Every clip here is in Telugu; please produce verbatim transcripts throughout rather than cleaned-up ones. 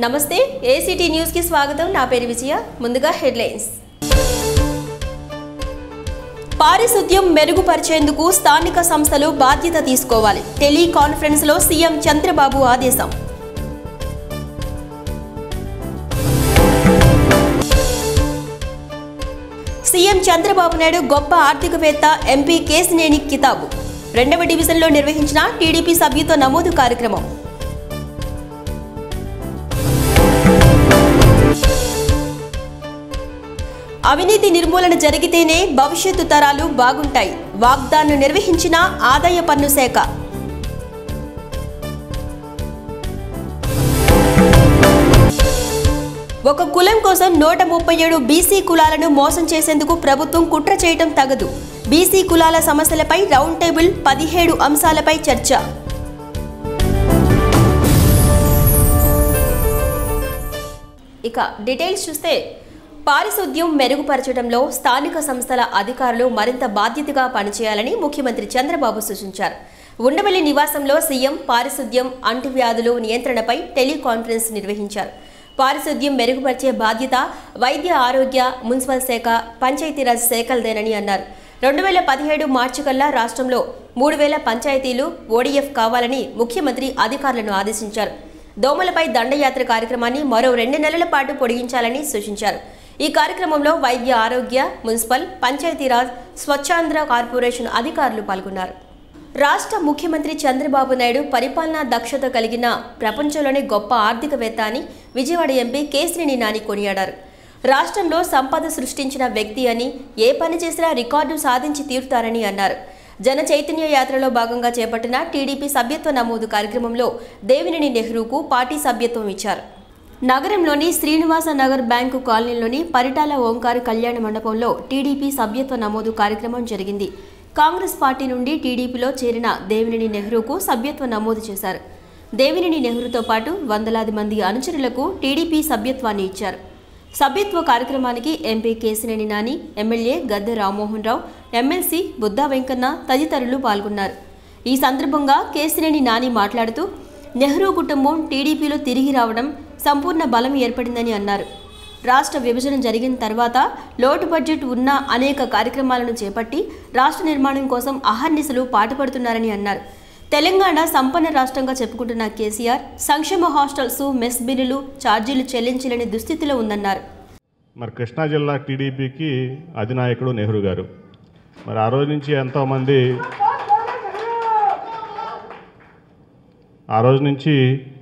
నమస్తే ఏసీటీ న్యూస్ కి స్వాగతం. నా పేరు విజయ. ముందుగా హెడ్లైన్స్. పారిశుద్ధ్యం మెరుగుపరిచేందుకు స్థానిక సంస్థలు బాధ్యత తీసుకోవాలి. టెలికాన్ఫరెన్స్ లో సీఎం చంద్రబాబు ఆదేశం. సీఎం చంద్రబాబు నాయుడు గొప్ప ఆర్థికవేత్త ఎంపీ కేసినేని కితాబు. రెండవ డివిజన్లో నిర్వహించిన టీడీపీ సభ్యత్వ నమోదు కార్యక్రమం. అవినీతి నిర్మూలన జరిగితేనే భవిష్యత్తు తరాలు బాగుంటాయి. వాగ్దానం నిర్వహించిన ఆదాయ పన్ను శాఖ. ఒక కులం కోసం నూట ముప్పై ఏడు బీసీ కులాలను మోసం చేసేందుకు ప్రభుత్వం కుట్ర చేయటం తగదు. బీసీ కులాల సమస్యలపై రౌండ్ టేబుల్ పదిహేడు అంశాలపై చర్చ. ఇక డీటెయిల్స్ చూస్తే, పారిశుద్ధ్యం మెరుగుపరచడంలో స్థానిక సంస్థల అధికారులు మరింత బాధ్యతగా పనిచేయాలని ముఖ్యమంత్రి చంద్రబాబు సూచించారు. ఉండవల్లి నివాసంలో సీఎం పారిశుద్ధ్యం, అంటువ్యాధులు నియంత్రణపై టెలికాన్ఫరెన్స్ నిర్వహించారు. పారిశుద్ధ్యం మెరుగుపరిచే బాధ్యత వైద్య ఆరోగ్య, మున్సిపల్ శాఖ, పంచాయతీరాజ్ శాఖలదేనని అన్నారు. రెండు వేల పదిహేడు మార్చి కల్లా రాష్ట్రంలో మూడు వేల పంచాయతీలు ఓడీఎఫ్ కావాలని ముఖ్యమంత్రి అధికారులను ఆదేశించారు. దోమలపై దండయాత్ర కార్యక్రమాన్ని మరో రెండు నెలల పాటు పొడిగించాలని సూచించారు. ఈ కార్యక్రమంలో వైద్య ఆరోగ్య, మున్సిపల్, పంచాయతీరాజ్, స్వచ్ఛాంధ్ర కార్పొరేషన్ అధికారులు పాల్గొన్నారు. రాష్ట్ర ముఖ్యమంత్రి చంద్రబాబు నాయుడు పరిపాలనా దక్షత కలిగిన ప్రపంచంలోనే గొప్ప ఆర్థికవేత్త అని విజయవాడ ఎంపీ కేసినేని నాని కొనియాడారు. రాష్ట్రంలో సంపద సృష్టించిన వ్యక్తి అని, ఏ పని చేసినా రికార్డు సాధించి తీరుతారని అన్నారు. జన చైతన్య యాత్రలో భాగంగా చేపట్టిన టీడీపీ సభ్యత్వ నమోదు కార్యక్రమంలో దేవినేని నెహ్రూకు పార్టీ సభ్యత్వం ఇచ్చారు. నగరంలోని శ్రీనివాస నగర్ బ్యాంకు కాలనీలోని పరిటాల ఓంకార్ కళ్యాణ మండపంలో టీడీపీ సభ్యత్వ నమోదు కార్యక్రమం జరిగింది. కాంగ్రెస్ పార్టీ నుండి టీడీపీలో చేరిన దేవినేని నెహ్రూకు సభ్యత్వ నమోదు చేశారు. దేవినేని నెహ్రూతో పాటు వందలాది మంది అనుచరులకు టీడీపీ సభ్యత్వాన్ని ఇచ్చారు. సభ్యత్వ కార్యక్రమానికి MP Kesineni Nani, MLA Gadde Rammohan Rao, MLC Buddha Venkanna తదితరులు పాల్గొన్నారు. ఈ సందర్భంగా కేసినేని నాని మాట్లాడుతూ, నెహ్రూ కుటుంబం టీడీపీలో తిరిగి రావడం సంపూర్ణ బలం ఏర్పడిందని అన్నారు. రాష్ట్ర విభజన జరిగిన తర్వాత లోటు బడ్జెట్ ఉన్న అనేక కార్యక్రమాలను చేపట్టి రాష్ట్ర నిర్మాణం కోసం అహర్నిశలు పాటుపడుతున్నారని అన్నారు. తెలంగాణ సంపన్న రాష్ట్రంగా చెప్పుకుంటున్న కేసీఆర్ సంక్షేమ హాస్టల్స్, మెస్ బిల్లులు, ఛార్జీలు చెల్లించలేని దుస్థితిలో ఉందన్నారు. మరి కృష్ణా జిల్లా టీడీపీకి అధినాయకుడు నెహ్రూ గారు. మరి ఆ రోజు నుంచి ఎంతోమంది ఆ రోజు నుంచి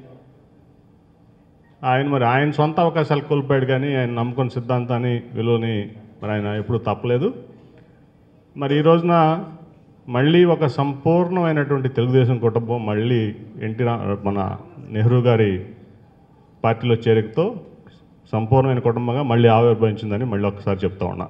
ఆయన మరి ఆయన సొంత అవకాశాలు కోల్పోయాడు, కానీ ఆయన నమ్ముకున్న సిద్ధాంతాన్ని, విలువని మరి ఆయన ఎప్పుడూ తప్పలేదు. మరి ఈ రోజున మళ్ళీ ఒక సంపూర్ణమైనటువంటి తెలుగుదేశం కుటుంబం మళ్ళీ ఎన్టీ మన నెహ్రూ గారి పార్టీలో చేరికతో సంపూర్ణమైన కుటుంబంగా మళ్ళీ ఆవిర్భవించిందని మళ్ళీ ఒకసారి చెప్తా ఉన్నా.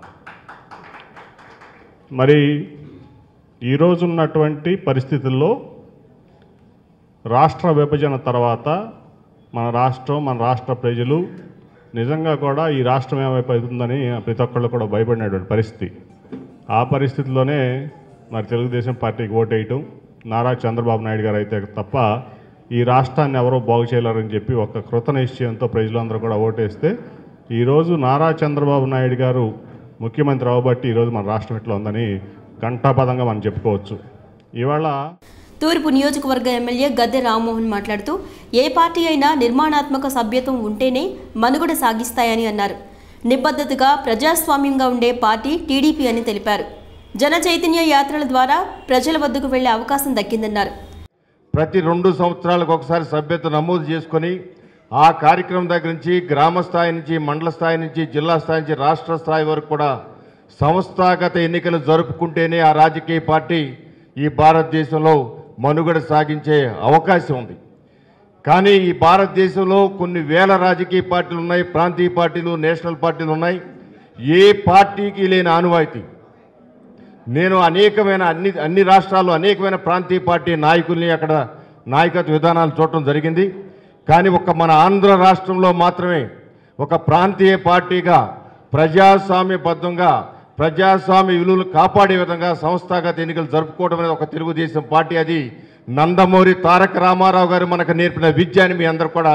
మరి ఈరోజు ఉన్నటువంటి పరిస్థితుల్లో రాష్ట్ర విభజన తర్వాత మన రాష్ట్రం, మన రాష్ట్ర ప్రజలు నిజంగా కూడా ఈ రాష్ట్రం ఏమైపోతుందని ప్రతి ఒక్కళ్ళు కూడా భయపడినటువంటి పరిస్థితి. ఆ పరిస్థితిలోనే మరి తెలుగుదేశం పార్టీకి ఓటేయటం, నారా చంద్రబాబు నాయుడు గారు అయితే తప్ప ఈ రాష్ట్రాన్ని ఎవరో బాగు చేయలేరని చెప్పి ఒక కృత నిశ్చయంతో ప్రజలందరూ కూడా ఓటేస్తే ఈరోజు నారా చంద్రబాబు నాయుడు గారు ముఖ్యమంత్రి అవ్వబట్టి ఈరోజు మన రాష్ట్రం ఇట్లా ఉందని ఘంటాపదంగా మనం చెప్పుకోవచ్చు. ఇవాళ తూర్పు నియోజకవర్గ ఎమ్మెల్యే గద్దె రామ్మోహన్ మాట్లాడుతూ, ఏ పార్టీ అయినా నిర్మాణాత్మక సభ్యత్వం ఉంటేనే మనుగడ సాగిస్తాయని అన్నారు. నిబద్ధతగా ప్రజాస్వామ్యంగా ఉండే పార్టీ టీడీపీ అని తెలిపారు. జన చైతన్య యాత్రల ద్వారా ప్రజల వద్దకు వెళ్లే అవకాశం దక్కిందన్నారు. ప్రతి రెండు సంవత్సరాలకు ఒకసారి సభ్యత నమోదు చేసుకొని ఆ కార్యక్రమం దగ్గర నుంచి గ్రామ స్థాయి నుంచి, మండల స్థాయి నుంచి, జిల్లా స్థాయి నుంచి, రాష్ట్ర స్థాయి వరకు కూడా సంస్థాగత ఎన్నికలు జరుపుకుంటేనే ఆ రాజకీయ పార్టీ ఈ భారతదేశంలో మనుగడ సాగించే అవకాశం ఉంది. కానీ ఈ భారతదేశంలో కొన్ని వేల రాజకీయ పార్టీలు ఉన్నాయి, ప్రాంతీయ పార్టీలు, నేషనల్ పార్టీలు ఉన్నాయి. ఏ పార్టీకి లేని ఆనువాయితీ. నేను అనేకమైన అన్ని అన్ని రాష్ట్రాల్లో అనేకమైన ప్రాంతీయ పార్టీ నాయకుల్ని అక్కడ నాయకత్వ విధానాలు చూడటం జరిగింది. కానీ ఒక్క మన ఆంధ్ర రాష్ట్రంలో మాత్రమే ఒక ప్రాంతీయ పార్టీగా ప్రజాస్వామ్యబద్ధంగా ప్రజాస్వామ్య విలువలు కాపాడే విధంగా సంస్థాగత ఎన్నికలు జరుపుకోవడం అనేది ఒక తెలుగుదేశం పార్టీ. అది నందమూరి తారక రామారావు గారు మనకు నేర్పిన విద్య అని మీ అందరూ కూడా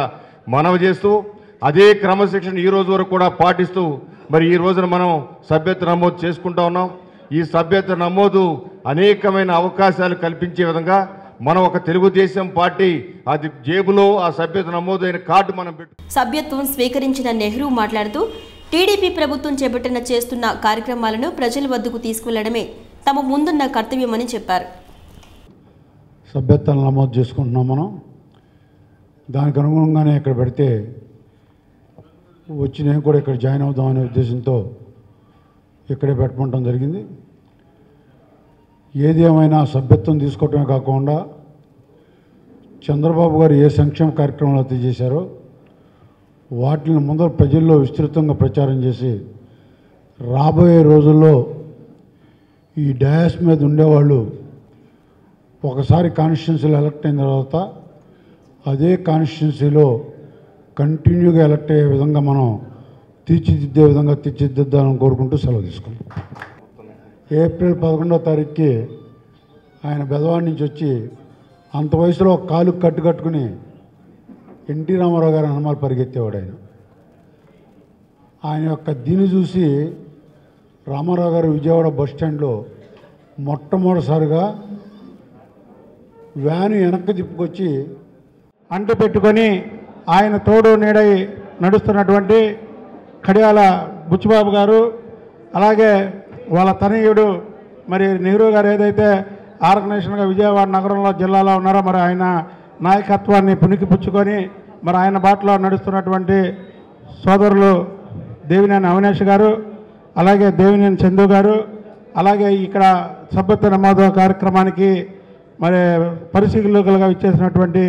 మనవి చేస్తూ అదే క్రమశిక్షణ ఈ రోజు వరకు కూడా పాటిస్తూ మరి ఈ రోజున మనం సభ్యత్వ నమోదు చేసుకుంటా ఉన్నాం. ఈ సభ్యత్వ నమోదు అనేకమైన అవకాశాలు కల్పించే విధంగా మనం ఒక తెలుగుదేశం పార్టీ అది జేబులో ఆ సభ్యత్వ నమోదైన కార్డు మనం పెట్టు. సభ్యత్వం స్వీకరించిన నెహ్రూ మాట్లాడుతూ టీడీపీ ప్రభుత్వం చేపట్టిన చేస్తున్న కార్యక్రమాలను ప్రజల వద్దకు తీసుకువెళ్లడమే తమ ముందున్న కర్తవ్యమని చెప్పారు. సభ్యత్వం నమోదు చేసుకుంటున్నాం. మనం దానికి అనుగుణంగానే ఇక్కడ పెడితే వచ్చి నేను కూడా ఇక్కడ జాయిన్ అవుదామనే ఉద్దేశంతో ఇక్కడే పెట్టమంటం జరిగింది. ఏది ఏమైనా సభ్యత్వం తీసుకోవటమే కాకుండా చంద్రబాబు గారు ఏ సంక్షేమ కార్యక్రమాలు అయితే చేశారో వాటిని ముందర ప్రజల్లో విస్తృతంగా ప్రచారం చేసి రాబోయే రోజుల్లో ఈ డయాస్ మీద ఉండేవాళ్ళు ఒకసారి కాన్స్టిట్యున్సీలో ఎలక్ట్ అయిన తర్వాత అదే కాన్స్టిట్యున్సీలో కంటిన్యూగా ఎలక్ట్ అయ్యే విధంగా మనం తీర్చిదిద్దే విధంగా తీర్చిదిద్దాలని కోరుకుంటూ సెలవు తీసుకున్నాం. ఏప్రిల్ పదకొండవ తారీఖుకి ఆయన బెదవాడి నుంచి వచ్చి అంత వయసులో కాలు కట్టు కట్టుకుని ఎన్టీ రామారావు గారు హనుమాలు పరిగెత్తేవాడు. ఆయన ఆయన యొక్క దీన్ని చూసి రామారావు గారు విజయవాడ బస్ స్టాండ్లో మొట్టమొదటిసారిగా వ్యాను వెనక్కి తిప్పుకొచ్చి అంటు పెట్టుకొని ఆయన తోడు నీడై నడుస్తున్నటువంటి కడియాల బుచ్చిబాబు గారు, అలాగే వాళ్ళ తనయుడు మరి నెహ్రూ గారు ఏదైతే ఆర్గనైజేషన్గా విజయవాడ నగరంలో జిల్లాలో ఉన్నారో మరి ఆయన నాయకత్వాన్ని పుణికిపుచ్చుకొని మరి ఆయన బాటలో నడుస్తున్నటువంటి సోదరులు దేవినేని అవినేష్ గారు, అలాగే దేవినేని చందు గారు, అలాగే ఇక్కడ సభ్యత్వ నమోదు కార్యక్రమానికి మరి పరిశీలకులుగా ఇచ్చేసినటువంటి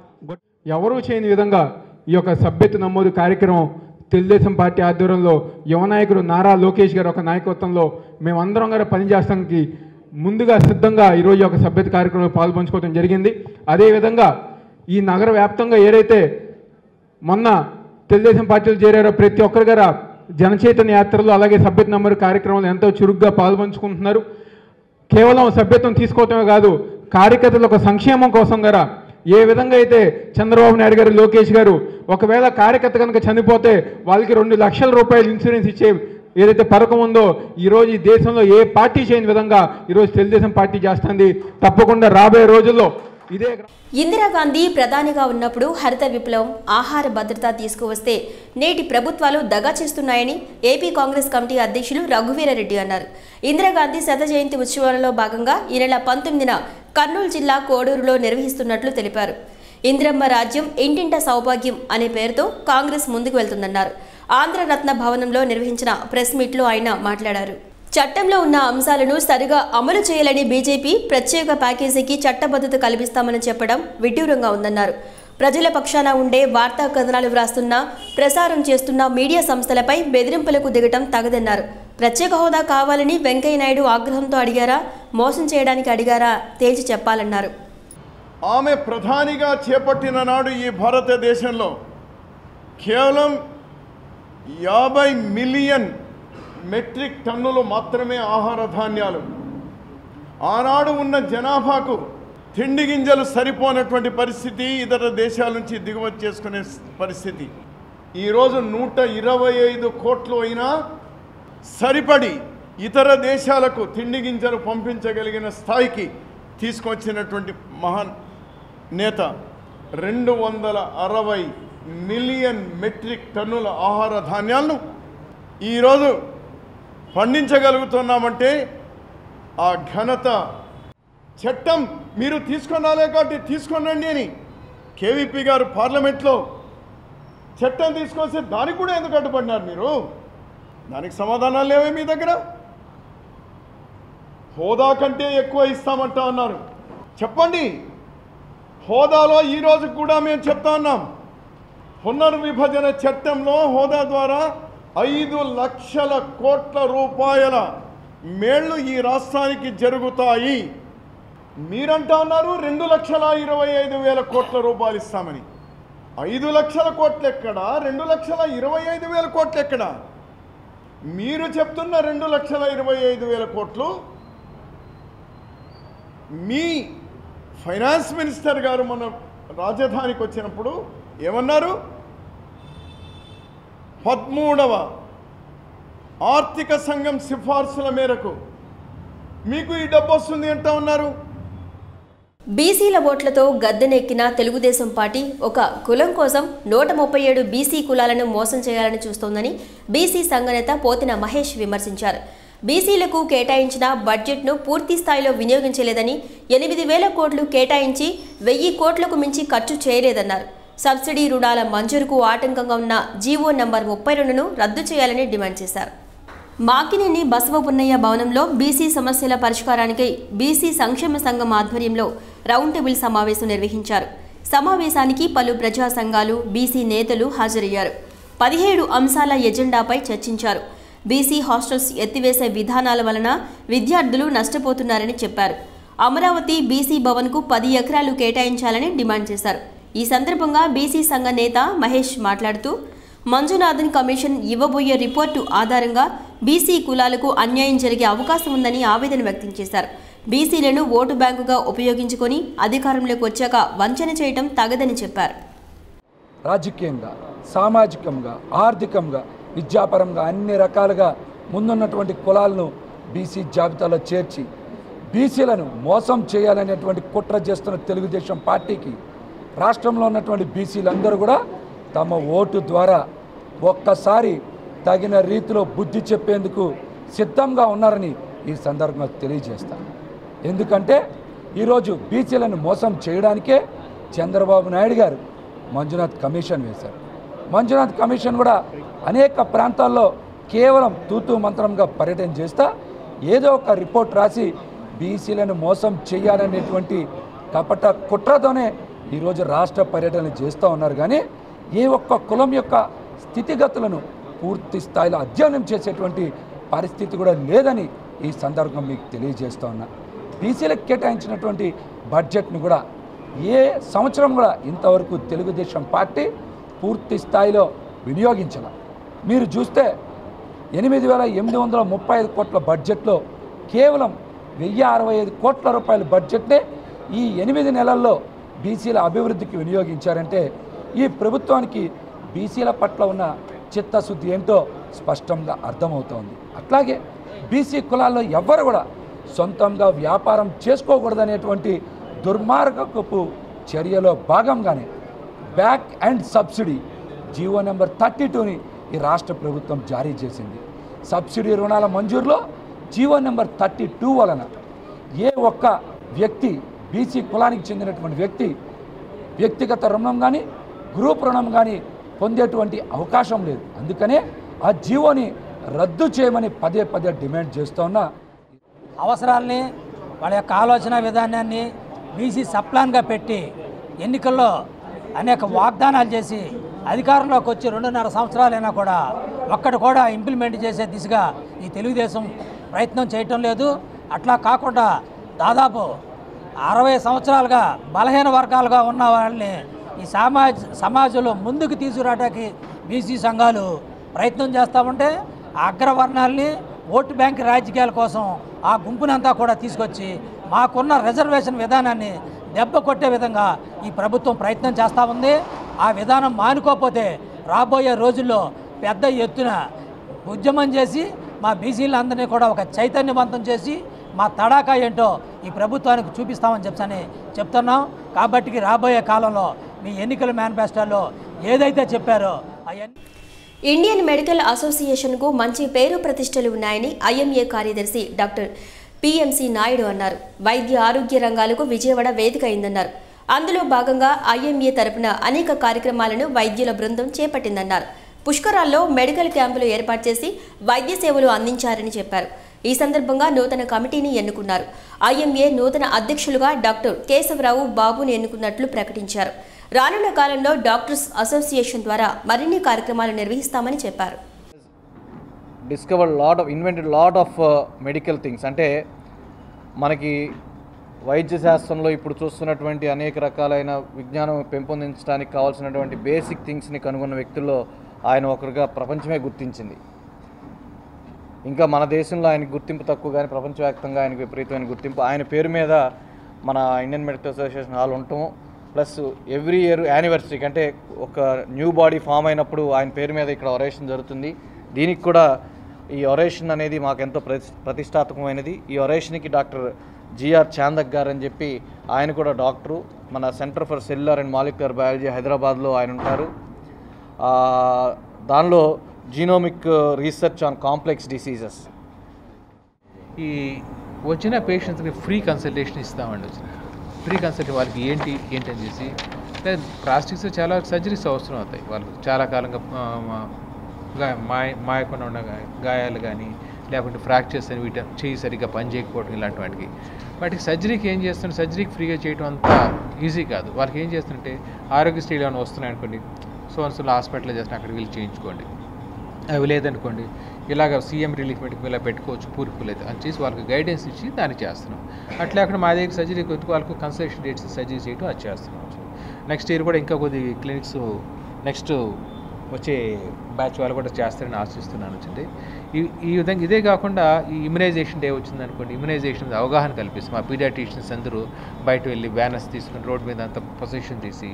ఎవరూ చేయని విధంగా ఈ యొక్క సభ్యత్వ నమోదు కార్యక్రమం తెలుగుదేశం పార్టీ ఆధ్వర్యంలో యువ నాయకుడు నారా లోకేష్ గారు ఒక నాయకత్వంలో మేమందరం గారు పనిచేస్తానికి ముందుగా సిద్ధంగా ఈరోజు ఒక సభ్యత కార్యక్రమంలో పాల్పంచుకోవడం జరిగింది. అదేవిధంగా ఈ నగర వ్యాప్తంగా ఏదైతే మొన్న తెలుగుదేశం పార్టీలు చేరారో ప్రతి ఒక్కరి గారు జనచైతన్య యాత్రలు అలాగే సభ్యత నమోదు కార్యక్రమాలు ఎంతో చురుగ్గా పాల్పంచుకుంటున్నారు. కేవలం సభ్యత్వం తీసుకోవటమే కాదు, కార్యకర్తల ఒక సంక్షేమం కోసం గారా ఏ విధంగా అయితే చంద్రబాబు నాయుడు గారు లోకేష్ గారు ఒకవేళ కార్యకర్త కనుక చనిపోతే వాళ్ళకి రెండు లక్షల రూపాయలు ఇన్సూరెన్స్ ఇచ్చే ఏదైతే పథకం ఉందో ఈరోజు ఈ దేశంలో ఏ పార్టీ చేయని విధంగా ఈరోజు తెలుగుదేశం పార్టీ చేస్తుంది. తప్పకుండా రాబోయే రోజుల్లో ఇదే. ఇందిరాగాంధీ ప్రధానిగా ఉన్నప్పుడు హరిత విప్లవం, ఆహార భద్రత తీసుకువస్తే నేటి ప్రభుత్వాలు దగా చేస్తున్నాయని ఏపీ కాంగ్రెస్ కమిటీ అధ్యక్షులు రఘువీరారెడ్డి అన్నారు. ఇందిరాగాంధీ శత జయంతి ఉత్సవాలలో భాగంగా ఈ నెల పంతొమ్మిదిన కర్నూలు జిల్లా కోడూరులో నిర్వహిస్తున్నట్లు తెలిపారు. ఇందిరమ్మ రాజ్యం ఇంటింట సౌభాగ్యం అనే పేరుతో కాంగ్రెస్ ముందుకు వెళ్తుందన్నారు. ఆంధ్రరత్న భవనంలో నిర్వహించిన ప్రెస్ మీట్లో ఆయన మాట్లాడారు. చట్టంలో ఉన్న అంశాలను సరిగా అమలు చేయాలని బీజేపీ ప్రత్యేక ప్యాకేజీకి చట్టబద్ధత కల్పిస్తామని చెప్పడం విడ్డూరంగా ఉందన్నారు. ప్రజల పక్షాన ఉండే వార్తా కథనాలు వ్రాస్తున్న, ప్రసారం చేస్తున్న మీడియా సంస్థలపై బెదిరింపులకు దిగటం తగదన్నారు. ప్రత్యేక హోదా కావాలని వెంకయ్యనాయుడు ఆగ్రహంతో అడిగారా, మోసం చేయడానికి అడిగారా తేల్చి చెప్పాలన్నారు. ఆమె ప్రధానిగా చేపట్టిన నాడు ఈ భారతదేశంలో కేవలం యాభై మిలియన్ మెట్రిక్ టన్నులు మాత్రమే ఆహార ధాన్యాలు. ఆనాడు ఉన్న జనాభాకు తిండి గింజలు సరిపోనటువంటి పరిస్థితి, ఇతర దేశాల నుంచి దిగుమతి చేసుకునే పరిస్థితి. ఈరోజు నూట ఇరవై ఐదు కోట్లు అయినా సరిపడి ఇతర దేశాలకు తిండి గింజలు పంపించగలిగిన స్థాయికి తీసుకొచ్చినటువంటి మహాన్ నేత రెండు వందల అరవై మిలియన్ మెట్రిక్ టన్నుల ఆహార ధాన్యాలను ఈరోజు పండించగలుగుతున్నామంటే ఆ ఘనత. చట్టం మీరు తీసుకున్నాలే కాబట్టి తీసుకొనండి అని కేవీపీ గారు పార్లమెంట్లో చట్టం తీసుకొస్తే దానికి కూడా ఎందుకు అడ్డుపడినారు మీరు? దానికి సమాధానాలు లేవే మీ దగ్గర? హోదా కంటే ఎక్కువ ఇస్తామంటా ఉన్నారు. చెప్పండి. హోదాలో ఈరోజు కూడా మేము చెప్తా ఉన్నాం, పునర్విభజన చట్టంలో హోదా ద్వారా ఐదు లక్షల కోట్ల రూపాయల మేళ్లు ఈ రాష్ట్రానికి జరుగుతాయి. మీరంటా ఉన్నారు రెండు లక్షల ఇరవై ఐదు వేల కోట్ల రూపాయలు ఇస్తామని. ఐదు లక్షల కోట్లు ఎక్కడా, రెండు లక్షల ఇరవై ఐదు వేల కోట్లు ఎక్కడా? మీరు చెప్తున్న రెండు లక్షల ఇరవై ఐదు వేల కోట్లు మీ ఫైనాన్స్ మినిస్టర్ గారు మన రాజధానికి వచ్చినప్పుడు ఏమన్నారు? పదమూడవ ఆర్థిక సంఘం సిఫార్సుల మేరకు మీకు ఈ డబ్బు వస్తుంది అంటా ఉన్నారు. బీసీల ఓట్లతో గద్దెనెక్కిన తెలుగుదేశం పార్టీ ఒక కులం కోసం నూట ముప్పై ఏడు బీసీ కులాలను మోసం చేయాలని చూస్తోందని బీసీ సంఘనేత పోతిన మహేష్ విమర్శించారు. బీసీలకు కేటాయించిన బడ్జెట్ను పూర్తి స్థాయిలో వినియోగించలేదని, ఎనిమిది వేల కోట్లు కేటాయించి వెయ్యి కోట్లకు మించి ఖర్చు చేయలేదన్నారు. సబ్సిడీ రుణాల మంజూరుకు ఆటంకంగా ఉన్న జీవో నంబర్ ముప్పై రెండును రద్దు చేయాలని డిమాండ్ చేశారు. మాకినేని బసవపున్నయ్య భవనంలో బీసీ సమస్యల పరిష్కారానికి బీసీ సంక్షేమ సంఘం ఆధ్వర్యంలో రౌండ్ టేబుల్ సమావేశం నిర్వహించారు. సమావేశానికి పలు ప్రజా సంఘాలు, బీసీ నేతలు హాజరయ్యారు. పదిహేడు అంశాల ఎజెండాపై చర్చించారు. బీసీ హాస్టల్స్ ఎత్తివేసే విధానాల వలన విద్యార్థులు నష్టపోతున్నారని చెప్పారు. అమరావతి బీసీ భవన్కు పది ఎకరాలు కేటాయించాలని డిమాండ్ చేశారు. ఈ సందర్భంగా బీసీ సంఘ నేత మహేష్ మాట్లాడుతూ, మంజునాథన్ కమిషన్ ఇవ్వబోయే రిపోర్టు ఆధారంగా బీసీ కులాలకు అన్యాయం జరిగే అవకాశం ఉందని ఆవేదన వ్యక్తం చేశారు. బీసీలను ఓటు బ్యాంకుగా ఉపయోగించుకొని అధికారంలోకి వచ్చాక వంచన చేయడం తగదని చెప్పారు. రాజకీయంగా, సామాజికంగా, ఆర్థికంగా, విద్యాపరంగా అన్ని రకాలుగా ముందున్నటువంటి కులాలను బీసీ జాబితాలో చేర్చి బీసీలను మోసం చేయాలనేటువంటి కుట్ర చేస్తున్న తెలుగుదేశం పార్టీకి రాష్ట్రంలో ఉన్నటువంటి బీసీలందరూ కూడా తమ ఓటు ద్వారా ఒక్కసారి తగిన రీతిలో బుద్ధి చెప్పేందుకు సిద్ధంగా ఉన్నారని ఈ సందర్భంగా తెలియజేస్తాను. ఎందుకంటే ఈరోజు బీసీలను మోసం చేయడానికే చంద్రబాబు నాయుడు గారు మంజునాథ్ కమిషన్ వేశారు. మంజునాథ్ కమిషన్ కూడా అనేక ప్రాంతాల్లో కేవలం తూతూ మంత్రంగా పర్యటన చేస్తా ఏదో ఒక రిపోర్ట్ రాసి బీసీలను మోసం చేయాలనేటువంటి కపట కుట్రతోనే ఈరోజు రాష్ట్ర పర్యటన చేస్తూ ఉన్నారు. కానీ ఏ ఒక్క కులం యొక్క స్థితిగతులను పూర్తి స్థాయిలో అధ్యయనం చేసేటువంటి పరిస్థితి కూడా లేదని ఈ సందర్భంగా మీకు తెలియజేస్తూ ఉన్నా. బీసీలకు కేటాయించినటువంటి బడ్జెట్ను కూడా ఏ సంవత్సరం కూడా ఇంతవరకు తెలుగుదేశం పార్టీ పూర్తి స్థాయిలో వినియోగించాల. మీరు చూస్తే ఎనిమిది వేల ఎనిమిది వందల ముప్పై ఐదు కోట్ల బడ్జెట్లో కేవలం వెయ్యి అరవై ఐదు కోట్ల రూపాయల బడ్జెట్నే ఈ ఎనిమిది నెలల్లో బీసీల అభివృద్ధికి వినియోగించారంటే ఈ ప్రభుత్వానికి బీసీల పట్ల ఉన్న చిత్తశుద్ధి ఏంటో స్పష్టంగా అర్థమవుతోంది. అట్లాగే బీసీ కులాల్లో ఎవ్వరు కూడా సొంతంగా వ్యాపారం చేసుకోకూడదనేటువంటి దుర్మార్గపు చర్యలో భాగంగానే back and subsidy GO number thirty టూని ఈ రాష్ట్ర ప్రభుత్వం జారీ చేసింది. సబ్సిడీ రుణాల మంజూరులో జీవో నెంబర్ థర్టీ టూ వలన ఏ ఒక్క వ్యక్తి బీసీ కులానికి చెందినటువంటి వ్యక్తి వ్యక్తిగత రుణం కానీ గ్రూప్ రుణం కానీ పొందేటువంటి అవకాశం లేదు. అందుకనే ఆ జీవోని రద్దు చేయమని పదే పదే డిమాండ్ చేస్తున్న అవసరాల్ని వాళ్ళ యొక్క ఆలోచన విధానాన్ని బీసీ సప్లాన్గా పెట్టి ఎన్నికల్లో అనేక వాగ్దానాలు చేసి అధికారంలోకి వచ్చి రెండున్నర సంవత్సరాలైనా కూడా ఒక్కటి కూడా ఇంప్లిమెంట్ చేసే దిశగా ఈ తెలుగుదేశం ప్రయత్నం చేయటం లేదు. అట్లా కాకుండా దాదాపు అరవై సంవత్సరాలుగా బలహీన వర్గాలుగా ఉన్న వాళ్ళని ఈ సమాజ సమాజంలో ముందుకు తీసుకురావడానికి బీసీ సంఘాలు ప్రయత్నం చేస్తూ ఉంటే అగ్రవర్ణాలని ఓటు బ్యాంక్ రాజకీయాల కోసం ఆ గుంపునంతా కూడా తీసుకొచ్చి మాకున్న రిజర్వేషన్ విధానాన్ని దెబ్బ కొట్టే విధంగా ఈ ప్రభుత్వం ప్రయత్నం చేస్తూ ఉంది. ఆ విధానం మానుకోకపోతే రాబోయే రోజుల్లో పెద్ద ఎత్తున ఉద్యమం చేసి మా బీసీలందరినీ కూడా ఒక చైతన్యవంతం చేసి మా తడాకా ఏంటో ఈ ప్రభుత్వానికి చూపిస్తామని చెప్పని చెప్తున్నాం. కాబట్టి రాబోయే కాలంలో మీ ఎన్నికల మేనిఫెస్టోలో ఏదైతే చెప్పారో అవన్నీ. ఇండియన్ మెడికల్ అసోసియేషన్కు మంచి పేరు ప్రతిష్టలు ఉన్నాయని ఐఎంఏ కార్యదర్శి డాక్టర్ పిఎంసి నాయుడు అన్నారు. వైద్య ఆరోగ్య రంగాలకు విజయవాడ వేదిక అయిందన్నారు. అందులో భాగంగా ఐఎంఏ తరపున అనేక కార్యక్రమాలను వైద్యుల బృందం చేపట్టిందన్నారు. పుష్కరాల్లో మెడికల్ క్యాంపులు ఏర్పాటు చేసి వైద్య సేవలు అందించారని చెప్పారు. ఈ సందర్భంగా నూతన కమిటీని ఎన్నుకున్నారు. ఐఎంఏ నూతన అధ్యక్షులుగా డాక్టర్ కేశవరావు బాబుని ఎన్నుకున్నట్లు ప్రకటించారు. రానున్న కాలంలో డాక్టర్స్ అసోసియేషన్ ద్వారా మరిన్ని కార్యక్రమాలు నిర్వహిస్తామని చెప్పారు. Discovered lot of invented lot of medical things. అంటే మనకి వైద్య శాస్త్రంలో ఇప్పుడు చూస్తున్నటువంటి అనేక రకాలైన విజ్ఞానం పెంపొందించడానికి కావాల్సినటువంటి బేసిక్ థింగ్స్ని కనుగొన్న వ్యక్తుల్లో ఆయన ఒకరుగా ప్రపంచమే గుర్తించింది. ఇంకా మన దేశంలో ఆయనకు గుర్తింపు తక్కువ, కానీ ప్రపంచవ్యాప్తంగా ఆయనకు విపరీతమైన గుర్తింపు. ఆయన పేరు మీద మన ఇండియన్ మెడికల్ అసోసియేషన్ హాల్ ఉండటం, ప్లస్ ఎవ్రీ ఇయర్ యానివర్సరీకి అంటే ఒక న్యూ బాడీ ఫామ్ అయినప్పుడు ఆయన పేరు మీద ఇక్కడ ఒరేషన్ జరుగుతుంది. దీనికి కూడా ఈ ఒరేషన్ అనేది మాకెంతో ప్రతి ప్రతిష్టాత్మకమైనది. ఈ ఒరేషన్కి డాక్టర్ జిఆర్ చాందక్ గారు అని చెప్పి ఆయన కూడా డాక్టరు, మన centre for cellular and molecular biology హైదరాబాద్లో ఆయన ఉంటారు. దానిలో genomic research on complex diseases. ఈ వచ్చిన పేషెంట్స్కి ఫ్రీ కన్సల్టేషన్ ఇస్తామండి. వచ్చిన ఫ్రీ కన్సల్టేషన్ వాళ్ళకి ఏంటి ఏంటి అని చేసి ప్లాస్టిక్స్ చాలా సర్జరీస్ అవసరం అవుతాయి. వాళ్ళు చాలా కాలంగా మాయ మాయకుండా ఉన్న గాయాలు కానీ లేకుంటే ఫ్రాక్చర్స్ అని వీటి చేయి సరిగ్గా పని చేయకపోవడం ఇలాంటి వాటికి వాటికి సర్జరీకి ఏం చేస్తుంటే సర్జరీకి ఫ్రీగా చేయడం అంత ఈజీ కాదు. వాళ్ళకి ఏం చేస్తుంటే ఆరోగ్యశ్రీలు ఏమైనా వస్తున్నాయి అనుకోండి, సోన్సులో హాస్పిటల్లో చేస్తే అక్కడికి వెళ్ళి చేయించుకోండి, అవి లేదనుకోండి ఇలాగ సీఎం రిలీఫ్ మెడికల్ ఇలా పెట్టుకోవచ్చు పూర్పులు అయితే అని చేసి వాళ్ళకి గైడెన్స్ ఇచ్చి దాన్ని చేస్తున్నాం. అట్లా అక్కడ మా దగ్గర సర్జరీ కొద్దిగా వాళ్ళకు కన్సల్టేషన్ డేట్స్ సర్జరీ చేయడం అది చేస్తున్నాం. నెక్స్ట్ ఇయర్ కూడా ఇంకా కొద్ది క్లినిక్స్ నెక్స్ట్ వచ్చే బ్యాచ్ వాళ్ళు కూడా చేస్తారని ఆశిస్తున్నాను. వచ్చింది ఈ ఈ విధంగా. ఇదే కాకుండా ఈ ఇమ్యునైజేషన్ డే వచ్చిందనుకోండి, ఇమ్యునైజేషన్ మీద అవగాహన కల్పిస్తాం. మా పీడియాట్రిషియన్స్ అందరూ బయట వెళ్ళి బ్యానర్స్ తీసుకుని రోడ్ మీద అంతా పొజిషన్ తీసి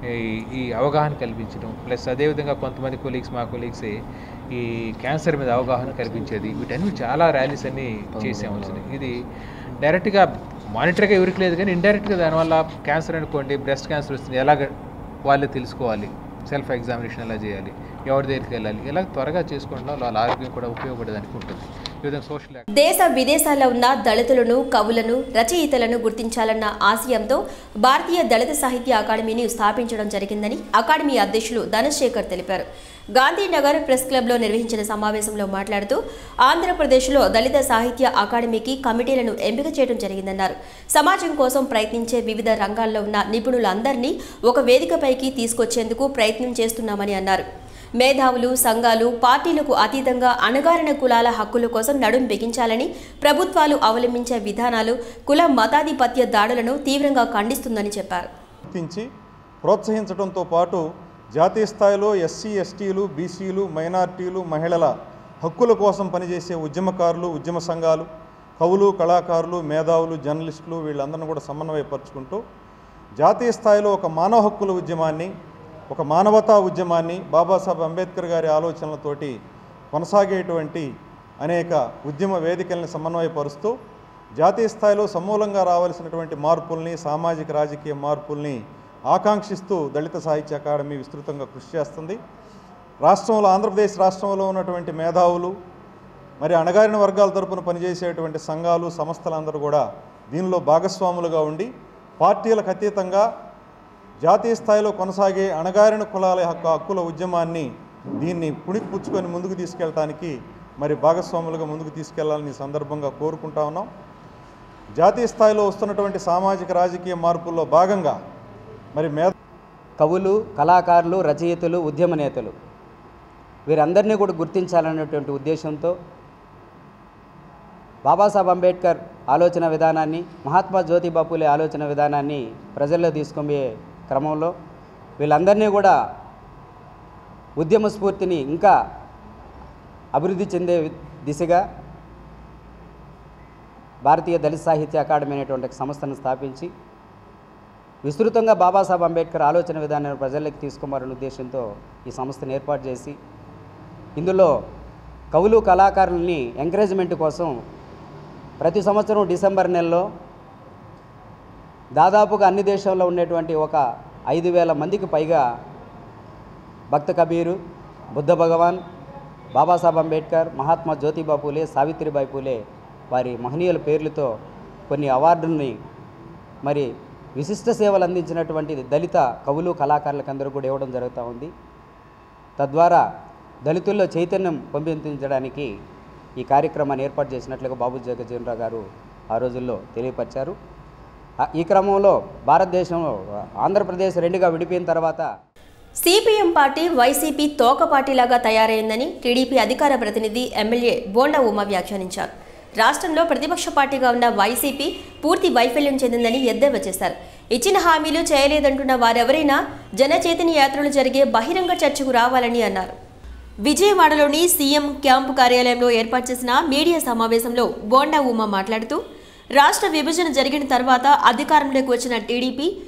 ఈ అవగాహన కల్పించడం, ప్లస్ అదేవిధంగా కొంతమంది కొలీగ్స్ మా కొలీగ్సే ఈ క్యాన్సర్ మీద అవగాహన కల్పించేది, వీటన్ని చాలా ర్యాలీస్ అన్నీ చేసాము. వచ్చింది ఇది డైరెక్ట్గా మానిటర్గా ఎవరికి లేదు కానీ ఇండైరెక్ట్గా దానివల్ల క్యాన్సర్ అనుకోండి, బ్రెస్ట్ క్యాన్సర్ వస్తుంది ఎలాగ వాళ్ళే తెలుసుకోవాలి, సెల్ఫ్ ఎగ్జామినేషన్ ఎలా చేయాలి, ఎవరి దగ్గరికి వెళ్ళాలి, ఇలా త్వరగా చేసుకోవడం వాళ్ళ ఆరోగ్యం కూడా ఉపయోగపడేదానికి ఉంటుంది. ఈ విధంగా సోషల్ దేశ విదేశాల్లో ఉన్న దళితులను, కవులను, రచయితలను గుర్తించాలన్న ఆశయంతో భారతీయ దళిత సాహిత్య అకాడమీని స్థాపించడం జరిగిందని అకాడమీ అధ్యక్షులు ధనశేఖర్ తెలిపారు. గాంధీనగర్ ప్రెస్ క్లబ్లో నిర్వహించిన సమావేశంలో మాట్లాడుతూ ఆంధ్రప్రదేశ్లో దళిత సాహిత్య అకాడమీకి కమిటీలను ఎంపిక చేయడం జరిగిందన్నారు. సమాజం కోసం ప్రయత్నించే వివిధ రంగాల్లో ఉన్న నిపుణులందరినీ ఒక వేదికపైకి తీసుకొచ్చేందుకు ప్రయత్నం చేస్తున్నామని అన్నారు. మేధావులు, సంఘాలు, పార్టీలకు అతీతంగా అణగారిన కులాల హక్కుల కోసం నడుం బిగించాలని ప్రభుత్వాలు అవలంబించే విధానాలు కుల మతాధిపత్య దాడులను తీవ్రంగా ఖండిస్తుందని చెప్పారు. ప్రోత్సహించడంతో పాటు జాతీయ స్థాయిలో ఎస్సీ, ఎస్టీలు, బీసీలు, మైనార్టీలు, మహిళల హక్కుల కోసం పనిచేసే ఉద్యమకారులు, ఉద్యమ సంఘాలు, కవులు, కళాకారులు, మేధావులు, జర్నలిస్టులు వీళ్ళందరినీ కూడా సమన్వయపరుచుకుంటూ జాతీయ స్థాయిలో ఒక మానవ హక్కుల ఉద్యమాన్ని, ఒక మానవతా ఉద్యమాన్ని బాబాసాహెబ్ అంబేద్కర్ గారి ఆలోచనలతోటి కొనసాగేటువంటి అనేక ఉద్యమ వేదికల్ని సమన్వయపరుస్తూ జాతీయ స్థాయిలో సమూలంగా రావాల్సినటువంటి మార్పుల్ని, సామాజిక రాజకీయ మార్పుల్ని ఆకాంక్షిస్తూ దళిత సాహిత్య అకాడమీ విస్తృతంగా కృషి చేస్తుంది. రాష్ట్రంలో ఆంధ్రప్రదేశ్ రాష్ట్రంలో ఉన్నటువంటి మేధావులు, మరి అణగారిన వర్గాల తరపున పనిచేసేటువంటి సంఘాలు, సంస్థలందరూ కూడా దీనిలో భాగస్వాములుగా ఉండి పార్టీలకు అతీతంగా జాతీయ స్థాయిలో కొనసాగే అణగారిన కులాల హక్కు హక్కుల ఉద్యమాన్ని దీన్ని పుణికిపుచ్చుకొని ముందుకు తీసుకెళ్ళటానికి మరి భాగస్వాములుగా ముందుకు తీసుకెళ్లాలని సందర్భంగా కోరుకుంటా ఉన్నాం. జాతీయ స్థాయిలో వస్తున్నటువంటి సామాజిక రాజకీయ మార్పుల్లో భాగంగా మరి మే కవులు, కళాకారులు, రచయితలు, ఉద్యమ నేతలు వీరందరినీ కూడా గుర్తించాలనేటువంటి ఉద్దేశంతో బాబాసాహెబ్ అంబేద్కర్ ఆలోచన విధానాన్ని, మహాత్మా జ్యోతిబా ఫూలే ఆలోచన విధానాన్ని ప్రజల్లో తీసుకునే క్రమంలో వీళ్ళందరినీ కూడా ఉద్యమ స్ఫూర్తిని ఇంకా అభివృద్ధి చెందే దిశగా భారతీయ దళిత సాహిత్య అకాడమీ అనేటువంటి సంస్థను స్థాపించి విస్తృతంగా బాబాసాహెబ్ అంబేద్కర్ ఆలోచన విధానాన్ని ప్రజల్లోకి తీసుకోవాలనే ఉద్దేశంతో ఈ సంస్థను ఏర్పాటు చేసి ఇందులో కవులు, కళాకారుల్ని ఎంకరేజ్మెంట్ కోసం ప్రతి సంవత్సరం డిసెంబర్ నెలలో దాదాపుగా అన్ని దేశాల్లో ఉండేటువంటి ఒక ఐదు వేల మందికి పైగా భక్త కబీరు, బుద్ధ భగవాన్, బాబాసాహెబ్ అంబేద్కర్, మహాత్మా జ్యోతిబా ఫూలే, సావిత్రిబాయి ఫూలే వారి మహనీయుల పేర్లతో కొన్ని అవార్డుల్ని మరి విశిష్ట సేవలు అందించినటువంటి దళిత కవులు, కళాకారులకు అందరూ కూడా ఇవ్వడం జరుగుతూ ఉంది. తద్వారా దళితుల్లో చైతన్యం పెంపొందించడానికి ఈ కార్యక్రమాన్ని ఏర్పాటు చేసినట్లుగా బాబు జగజ్జీవనరావు గారు ఆ రోజుల్లో తెలియపరిచారు. ఈ క్రమంలో భారతదేశంలో ఆంధ్రప్రదేశ్ రెండుగా విడిపోయిన తర్వాత సిపిఎం పార్టీ వైసీపీ తోక పార్టీలాగా తయారైందని టీడీపీ అధికార ప్రతినిధి ఎమ్మెల్యే బోండా ఉమ వ్యాఖ్యానించారు. రాష్ట్రంలో ప్రతిపక్ష పార్టీగా ఉన్న వైసీపీ పూర్తి వైఫల్యం చెందిందని ఎద్దేవా చేశారు. ఇచ్చిన హామీలు చేయలేదంటున్న వారెవరైనా జనచైతన్య యాత్రలు జరిగే బహిరంగ చర్చకు రావాలని అన్నారు. విజయవాడలోని సీఎం క్యాంపు కార్యాలయంలో ఏర్పాటు చేసిన మీడియా సమావేశంలో బోండా ఉమ మాట్లాడుతూ రాష్ట్ర విభజన జరిగిన తర్వాత అధికారంలోకి వచ్చిన టీడీపీ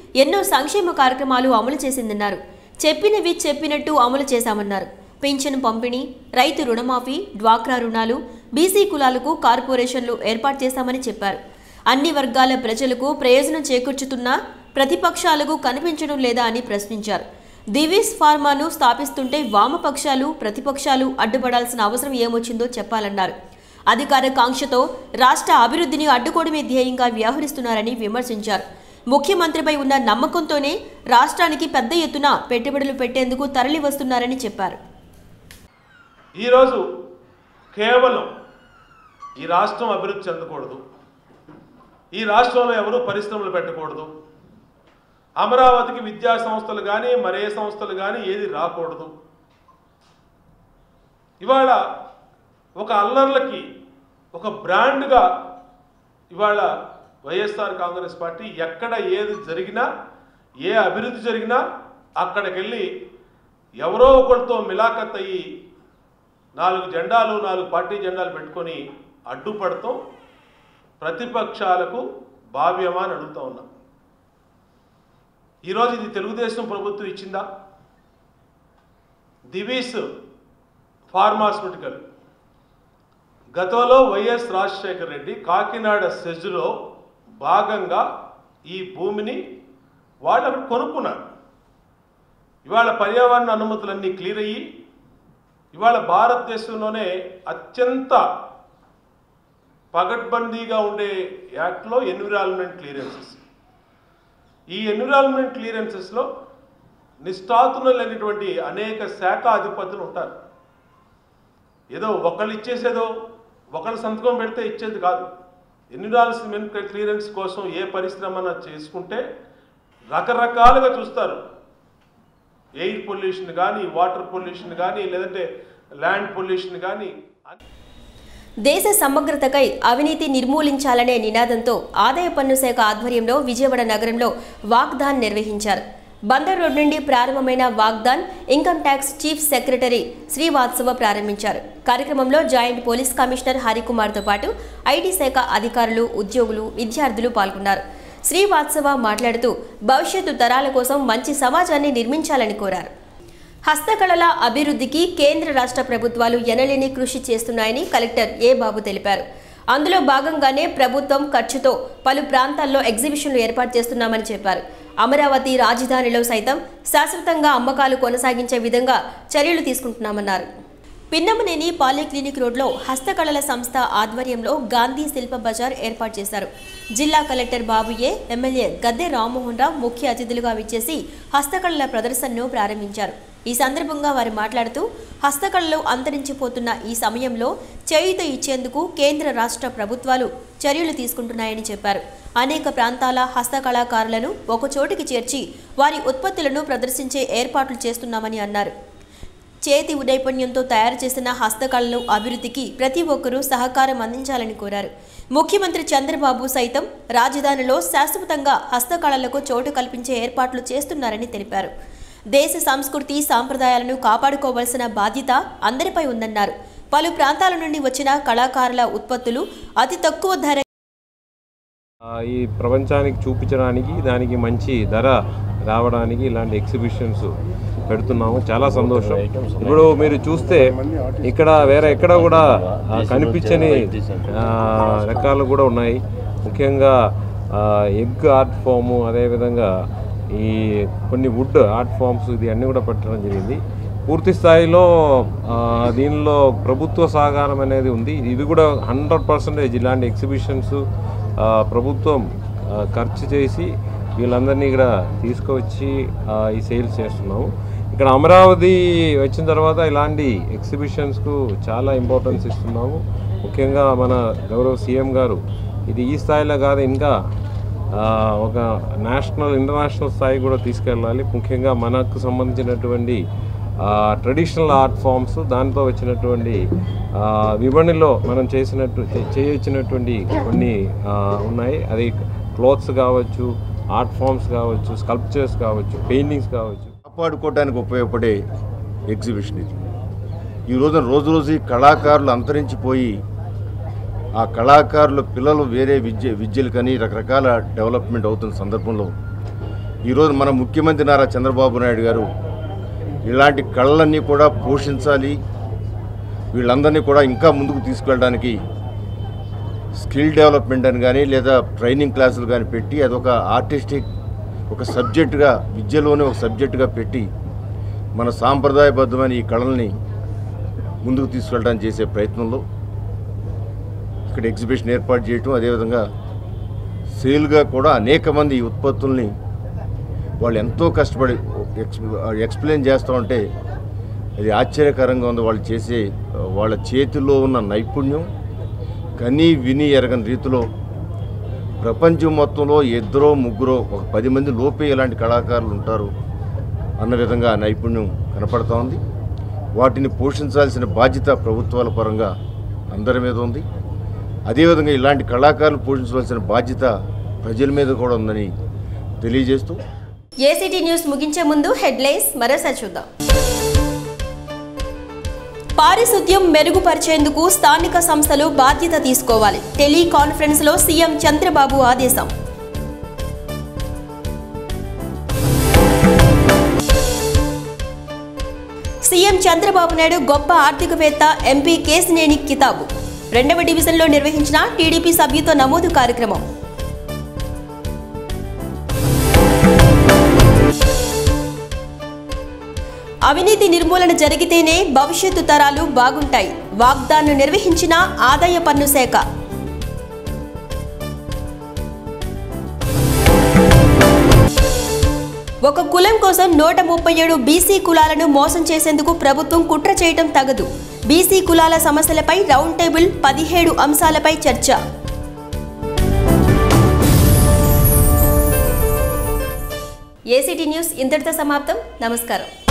ఎన్నో సంక్షేమ కార్యక్రమాలు అమలు చేసిందన్నారు. చెప్పినవి చెప్పినట్టు అమలు చేశామన్నారు. పింఛను పంపిణీ, రైతు రుణమాఫీ, డ్వాక్రా రుణాలు, బీసీ కులాలకు కార్పొరేషన్లు ఏర్పాటు చేశామని చెప్పారు. అన్ని వర్గాల ప్రజలకు ప్రయోజనం చేకూర్చుతున్నా ప్రతిపక్షాలకు కనిపించడం లేదా అని ప్రశ్నించారు. దివీస్ ఫార్మాను స్థాపిస్తుంటే వామపక్షాలు ప్రతిపక్షాలు అడ్డుపడాల్సిన అవసరం ఏమొచ్చిందో చెప్పాలన్నారు. అధికార కాంక్షతో రాష్ట్ర అభివృద్ధిని అడ్డుకోవడమే ధ్యేయంగా వ్యవహరిస్తున్నారని విమర్శించారు. ముఖ్యమంత్రిపై ఉన్న నమ్మకంతోనే రాష్ట్రానికి పెద్ద ఎత్తున పెట్టుబడులు పెట్టేందుకు తరలి వస్తున్నారని చెప్పారు. ఈరోజు కేవలం ఈ రాష్ట్రం అభివృద్ధి చెందకూడదు, ఈ రాష్ట్రంలో ఎవరూ పరిశ్రమలు పెట్టకూడదు, అమరావతికి విద్యా సంస్థలు కానీ మరే సంస్థలు కానీ ఏది రాకూడదు. ఇవాళ ఒక అల్లర్లకి ఒక బ్రాండ్గా ఇవాళ వైఎస్ఆర్ కాంగ్రెస్ పార్టీ ఎక్కడ ఏది జరిగినా ఏ అభివృద్ధి జరిగినా అక్కడికి వెళ్ళి ఎవరో ఒకరితో మిలాఖత్ అయ్యి నాలుగు జెండాలు నాలుగు పార్టీ జెండాలు పెట్టుకొని అడ్డుపడతాం ప్రతిపక్షాలకు భావ్యమా అని అడుగుతా ఉన్నాం. ఈరోజు ఇది తెలుగుదేశం ప్రభుత్వం ఇచ్చిందా? దివీస్ ఫార్మాస్యూటికల్ గతంలో వైఎస్ రాజశేఖర రెడ్డి కాకినాడ సెజ్లో భాగంగా ఈ భూమిని వాళ్ళు అక్కడ కొనుక్కున్నారు. ఇవాళ పర్యావరణ అనుమతులన్నీ క్లియర్ అయ్యి ఇవాళ భారతదేశంలోనే అత్యంత పగడ్బందీగా ఉండే యాక్ట్లో ఎన్విరాన్మెంట్ క్లియరెన్సెస్. ఈ ఎన్విరాన్మెంట్ క్లియరెన్సెస్లో నిష్ఠాతులైనటువంటి అనేక శాఖ అధిపతులు ఉంటారు. ఏదో ఒకళ్ళు ఇచ్చేసేదో ఒకళ్ళు సంతకం పెడితే ఇచ్చేది కాదు. ఎన్విరాన్మెంట్ క్లియరెన్స్ కోసం ఏ పరిశ్రమ చేసుకుంటే రకరకాలుగా చూస్తారు. ఎయిర్ పొల్యూషన్ కానీ, వాటర్ పొల్యూషన్ కానీ, లేదంటే ల్యాండ్ పొల్యూషన్ కానీ. దేశ సమగ్రతకై అవినీతి నిర్మూలించాలనే నినాదంతో ఆదాయ పన్ను శాఖ ఆధ్వర్యంలో విజయవాడ నగరంలో వాక్థాన్ నిర్వహించారు. బందర్ రోడ్ నుండి ప్రారంభమైన వాగ్దాన్ income tax chief secretary Srivastava ప్రారంభించారు. కార్యక్రమంలో జాయింట్ పోలీస్ కమిషనర్ హరికుమార్తో పాటు ఐటీ శాఖ అధికారులు, ఉద్యోగులు, విద్యార్థులు పాల్గొన్నారు. శ్రీవాత్సవ మాట్లాడుతూ భవిష్యత్తు తరాల కోసం మంచి సమాజాన్ని నిర్మించాలని కోరారు. హస్తకళల అభివృద్ధికి కేంద్ర రాష్ట్ర ప్రభుత్వాలు ఎనలేని కృషి చేస్తున్నాయని కలెక్టర్ ఏ బాబు తెలిపారు. అందులో భాగంగానే ప్రభుత్వం ఖర్చుతో పలు ప్రాంతాల్లో ఎగ్జిబిషన్లు ఏర్పాటు చేస్తున్నామని చెప్పారు. అమరావతి రాజధానిలో సైతం శాశ్వతంగా అమ్మకాలు కొనసాగించే విధంగా చర్యలు తీసుకుంటున్నామన్నారు. పిన్నమనేని పాలిక్లినిక్ రోడ్లో హస్తకళల సంస్థ ఆధ్వర్యంలో గాంధీ శిల్ప బజార్ ఏర్పాటు చేశారు. జిల్లా కలెక్టర్ బాబుయే, ఎమ్మెల్యే గద్దె రామ్మోహన్ రావు ముఖ్య అతిథులుగా విచ్చేసి హస్తకళల ప్రదర్శనను ప్రారంభించారు. ఈ సందర్భంగా వారు మాట్లాడుతూ హస్తకళలు అంతరించిపోతున్న ఈ సమయంలో చేయూత ఇచ్చేందుకు కేంద్ర రాష్ట్ర ప్రభుత్వాలు చర్యలు తీసుకుంటున్నాయని చెప్పారు. అనేక ప్రాంతాల హస్తకళాకారులను ఒకచోటికి చేర్చి వారి ఉత్పత్తులను ప్రదర్శించే ఏర్పాట్లు చేస్తున్నామని అన్నారు. చేతి నైపుణ్యంతో తయారు చేసిన హస్తకళలు అభివృద్ధికి ప్రతి ఒక్కరూ సహకారం అందించాలని కోరారు. ముఖ్యమంత్రి చంద్రబాబు సైతం రాజధానిలో శాశ్వతంగా హస్తకళలకు చోటు కల్పించే ఏర్పాట్లు చేస్తున్నారని తెలిపారు. దేశ సంస్కృతి సాంప్రదాయాలను కాపాడుకోవాల్సిన బాధ్యత అందరిపై ఉందన్నారు. పలు ప్రాంతాల నుండి వచ్చిన కళాకారుల ఉత్పత్తులు అతి తక్కువ ధర ఈ ప్రపంచానికి చూపించడానికి, దానికి మంచి ధర రావడానికి ఇలాంటి ఎగ్జిబిషన్స్ పెడుతున్నాము. చాలా సంతోషం. ఇప్పుడు మీరు చూస్తే ఇక్కడ వేరే ఎక్కడ కూడా కనిపించని రకాలు కూడా ఉన్నాయి. ముఖ్యంగా ఎగ్ ఆర్ట్ ఫాము, అదేవిధంగా ఈ కొన్ని వుడ్ ఆర్ట్ ఫామ్స్, ఇది అన్నీ కూడా పెట్టడం జరిగింది. పూర్తి స్థాయిలో దీనిలో ప్రభుత్వ సహకారం అనేది ఉంది. ఇది కూడా హండ్రెడ్ పర్సెంటేజ్ ఇలాంటి ఎగ్జిబిషన్స్ ప్రభుత్వం ఖర్చు చేసి వీళ్ళందరినీ ఇక్కడ తీసుకువచ్చి ఈ సేల్స్ చేస్తున్నాము. ఇక్కడ అమరావతి వచ్చిన తర్వాత ఇలాంటి ఎగ్జిబిషన్స్కు చాలా ఇంపార్టెన్స్ ఇస్తున్నాము. ముఖ్యంగా మన గౌరవ సీఎం గారు ఇది ఈ స్థాయిలో కాదు, ఇంకా ఒక నేషనల్ ఇంటర్నేషనల్ స్థాయి కూడా తీసుకెళ్ళాలి. ముఖ్యంగా మనకు సంబంధించినటువంటి ట్రెడిషనల్ ఆర్ట్ ఫామ్స్, దాంతో వచ్చినటువంటి విపణిలో మనం చేసినట్టు చేయొచ్చినటువంటి కొన్ని ఉన్నాయి. అది క్లోత్స్ కావచ్చు, ఆర్ట్ ఫామ్స్ కావచ్చు, స్కల్ప్చర్స్ కావచ్చు, పెయింటింగ్స్ కావచ్చు. కాపాడుకోవడానికి ఉపయోగపడే ఎగ్జిబిషన్ ఇది. ఈ రోజున రోజు రోజు కళాకారులు అంతరించిపోయి ఆ కళాకారుల పిల్లలు వేరే విద్య విద్యలు కానీ రకరకాల డెవలప్మెంట్ అవుతున్న సందర్భంలో ఈరోజు మన ముఖ్యమంత్రి నారా చంద్రబాబు నాయుడు గారు ఇలాంటి కళలన్నీ కూడా పోషించాలి, వీళ్ళందరినీ కూడా ఇంకా ముందుకు తీసుకెళ్ళడానికి స్కిల్ డెవలప్మెంట్ అని కానీ లేదా ట్రైనింగ్ క్లాసులు కానీ పెట్టి అదొక ఆర్టిస్టిక్ ఒక సబ్జెక్టుగా విద్యలోనే ఒక సబ్జెక్టుగా పెట్టి మన సాంప్రదాయబద్ధమైన ఈ కళల్ని ముందుకు తీసుకెళ్ళడానికి చేసే ప్రయత్నంలో ఇక్కడ ఎగ్జిబిషన్ ఏర్పాటు చేయటం, అదేవిధంగా సేల్గా కూడా అనేక మంది ఈ ఉత్పత్తుల్ని వాళ్ళు ఎంతో కష్టపడి ఎక్స్ప్లెయిన్ చేస్తూ ఉంటే అది ఆశ్చర్యకరంగా ఉంది. వాళ్ళు చేసే వాళ్ళ చేతిలో ఉన్న నైపుణ్యం కనీ విని ఎరగని రీతిలో ప్రపంచం మొత్తంలో ఇద్దరో ముగ్గురో ఒక పది మంది లోపే ఇలాంటి కళాకారులు ఉంటారు అన్న విధంగా నైపుణ్యం కనపడుతూ ఉంది. వాటిని పోషించాల్సిన బాధ్యత ప్రభుత్వాల పరంగా అందరి మీద ఉంది. అదేవిధంగా ఇలాంటి కళాకారులు పోషించవలసిన బాధ్యత ప్రజల మీద కూడా ఉందని తెలియజేస్తూ ఏసీటీ న్యూస్ ముగించే ముందు హెడ్లైన్స్ మరోసారి చూద్దాం. పారిశుద్ధ్యం మెరుగుపరిచేందుకు స్థానిక సంస్థలు బాధ్యత తీసుకోవాలి. టెలికాన్ఫరెన్స్ లో సీఎం చంద్రబాబు ఆదేశం. సీఎం చంద్రబాబు నాయుడు గొప్ప ఆర్థికవేత్త ఎంపీ కేసినేని కితాబు. రెండవ డివిజన్లో నిర్వహించిన టీడీపీ సభ్యుతో నమోదు కార్యక్రమం. అవినీతి నిర్మూలన జరిగితేనే భవిష్యత్తు తరాలు బాగుంటాయి. వాగ్దానం నిర్వహించిన ఆదాయ పన్ను శాఖ. ఒక కులం కోసం నూట ముప్పై ఏడు బీసీ కులాలను మోసం చేసేందుకు ప్రభుత్వం కుట్ర చేయటం తగదు. బీసీ కులాల సమస్యలపై రౌండ్ టేబుల్ పదిహేడు అంశాలపై చర్చ. ఏసీటీ న్యూస్ ఇంతటితో సమాప్తం. నమస్కారం.